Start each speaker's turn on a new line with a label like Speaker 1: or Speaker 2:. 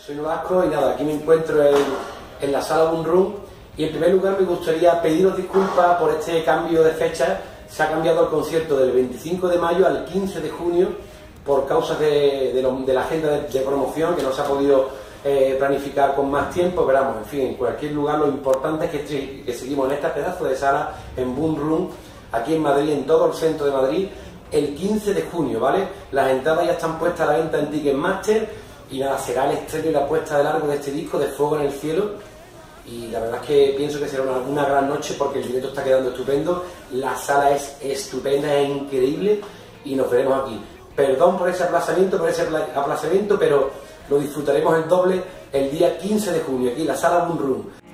Speaker 1: Soy Nolasco y nada, aquí me encuentro en la sala Boom Room y en primer lugar me gustaría pediros disculpas por este cambio de fecha. Se ha cambiado el concierto del 25 de mayo al 15 de junio por causas de la agenda de promoción que no se ha podido planificar con más tiempo, pero vamos, en fin, en cualquier lugar lo importante es que seguimos en este pedazo de sala en Boom Room, aquí en Madrid, en todo el centro de Madrid, el 15 de junio, ¿vale? Las entradas ya están puestas a la venta en Ticketmaster. Y nada, será el estreno y la puesta de largo de este disco, de Fuego en el Cielo. Y la verdad es que pienso que será una gran noche porque el directo está quedando estupendo. La sala es estupenda, es increíble y nos veremos aquí. Perdón por ese aplazamiento, pero lo disfrutaremos el doble el día 15 de junio, aquí en la sala Boom Room.